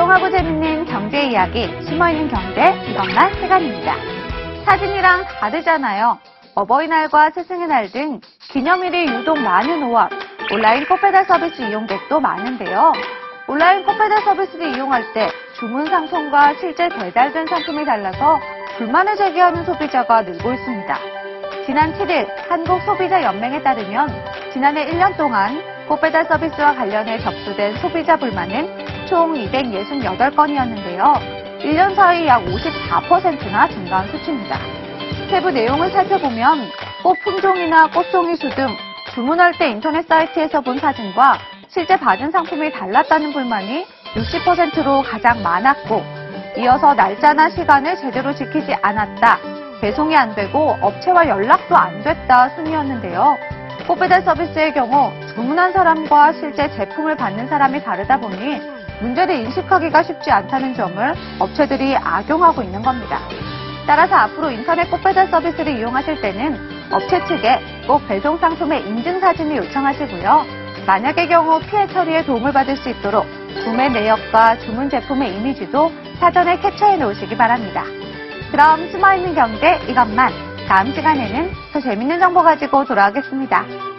유용하고 재밌는 경제 이야기, 숨어있는 경제, 이것만 시간입니다. 사진이랑 다르잖아요. 어버이날과 스승의 날 등 기념일이 유독 많은 5월, 온라인 꽃배달 서비스 이용객도 많은데요. 온라인 꽃배달 서비스를 이용할 때 주문 상품과 실제 배달된 상품이 달라서 불만을 제기하는 소비자가 늘고 있습니다. 지난 7일 한국소비자연맹에 따르면 지난해 1년 동안 꽃배달 서비스와 관련해 접수된 소비자 불만은 총 268건이었는데요. 1년 사이 약 54%나 증가한 수치입니다. 세부 내용을 살펴보면 꽃 품종이나 꽃송이 수 등 주문할 때 인터넷 사이트에서 본 사진과 실제 받은 상품이 달랐다는 불만이 60%로 가장 많았고, 이어서 날짜나 시간을 제대로 지키지 않았다, 배송이 안 되고 업체와 연락도 안 됐다 순이었는데요. 꽃배달 서비스의 경우 주문한 사람과 실제 제품을 받는 사람이 다르다 보니 문제를 인식하기가 쉽지 않다는 점을 업체들이 악용하고 있는 겁니다. 따라서 앞으로 인터넷 꽃배달 서비스를 이용하실 때는 업체 측에 꼭 배송 상품의 인증 사진을 요청하시고요. 만약의 경우 피해 처리에 도움을 받을 수 있도록 구매 내역과 주문 제품의 이미지도 사전에 캡처해 놓으시기 바랍니다. 그럼 숨어있는 경제 이것만, 다음 시간에는 더 재밌는 정보 가지고 돌아오겠습니다.